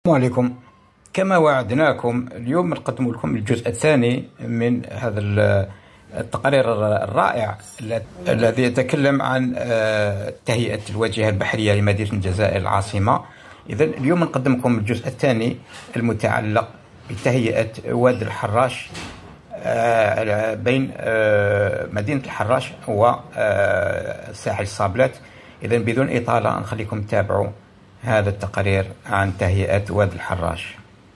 السلام عليكم. كما وعدناكم اليوم نقدم لكم الجزء الثاني من هذا التقرير الرائع الذي يتكلم عن تهيئة الواجهة البحرية لمدينة الجزائر العاصمة. إذن اليوم نقدم لكم الجزء الثاني المتعلق بتهيئة وادي الحراش بين مدينة الحراش وساحل الصابلات. إذن بدون إطالة نخليكم تتابعوا هذا التقرير عن تهيئة وادي الحراش.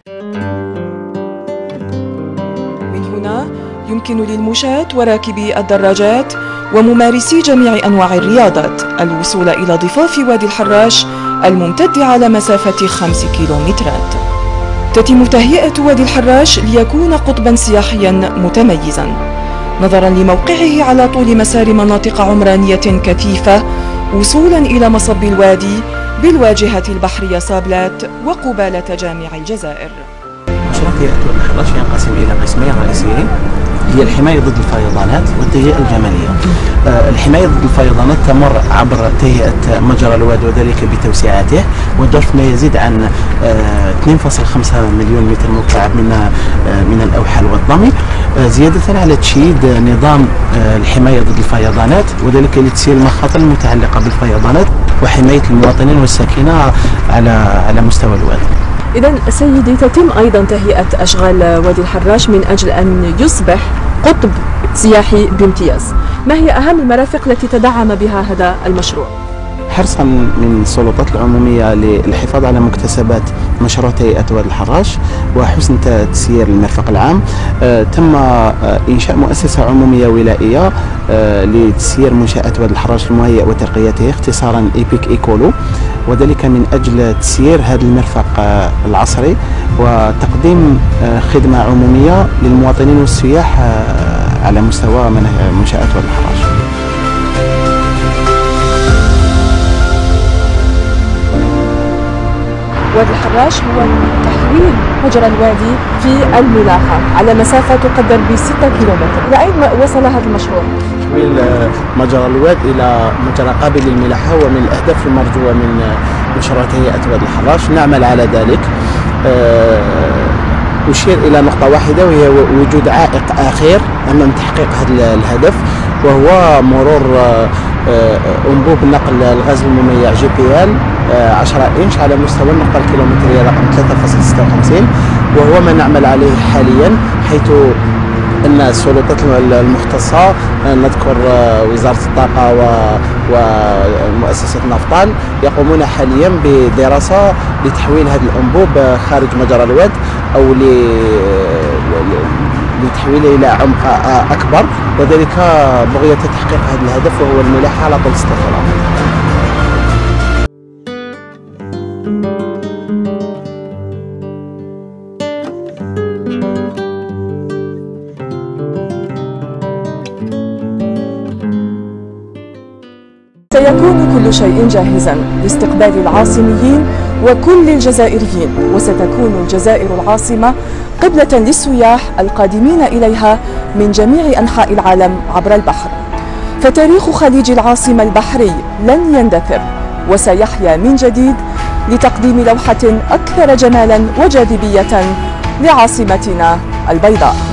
من هنا يمكن للمشاة وراكبي الدراجات وممارسي جميع أنواع الرياضات الوصول إلى ضفاف وادي الحراش الممتد على مسافة 5 كيلومترات. تتم تهيئة وادي الحراش ليكون قطبا سياحيا متميزا نظرا لموقعه على طول مسار مناطق عمرانية كثيفة وصولا إلى مصب الوادي بالواجهة البحرية صابلات وقبالة جامع الجزائر. مشروع تهيئة وادي الحراش ينقسم إلى قسمين رئيسيين، هي الحماية ضد الفيضانات والتهيئة الجمالية. الحماية ضد الفيضانات تمر عبر تهيئة مجرى الوادي وذلك بتوسعاته وضرب ما يزيد عن 2.5 مليون متر مكعب من الأوحال والضمي، زيادة على تشييد نظام الحماية ضد الفيضانات وذلك لتسيير المخاطر المتعلقة بالفيضانات وحماية المواطنين والساكنة على مستوى الوادي. إذن سيدي، تتم أيضا تهيئة أشغال وادي الحراش من أجل أن يصبح قطب سياحي بامتياز. ما هي أهم المرافق التي تدعم بها هذا المشروع؟ حرصا من السلطات العمومية للحفاظ على مكتسبات مشروع تهيئة وادي الحراش وحسن تسيير المرفق العام، تم إنشاء مؤسسة عمومية ولائية لتسيير منشآت وادي الحراش المهيئ وترقيته، اختصارا إيبيك إيكولو، وذلك من أجل تسيير هذا المرفق العصري وتقديم خدمة عمومية للمواطنين والسياح على مستوى منشآت وادي الحراش. وادي الحراش هو تحويل مجرى الوادي في الملاحة على مسافة تقدر ب6 كيلومتر. إلى أين وصل هذا المشروع؟ تحويل مجرى الوادي إلى مجرى قابل للملاحة هو من الأهداف المرجوة من مشروع تهيئة وادي الحراش. نعمل على ذلك. أشير إلى نقطة واحدة وهي وجود عائق أخير أمام تحقيق هذا الهدف، وهو مرور أنبوب نقل الغاز المميع GPL 10 إنش على مستوى النقطة الكيلومترية رقم 3.56، وهو ما نعمل عليه حاليا، حيث أن السلطات المختصة نذكر وزارة الطاقة ومؤسسة نفطال يقومون حاليا بدراسة لتحويل هذا الأنبوب خارج مجرى الواد أو لتحويله إلى عمق أكبر، وذلك بغية تحقيق هذا الهدف وهو الملاحة على طول 6 كيلومتر. سيكون كل شيء جاهزا لاستقبال العاصميين وكل الجزائريين، وستكون الجزائر العاصمة قبلة للسياح القادمين إليها من جميع أنحاء العالم عبر البحر. فتاريخ خليج العاصمة البحري لن يندثر وسيحيا من جديد لتقديم لوحة أكثر جمالا وجاذبية لعاصمتنا البيضاء.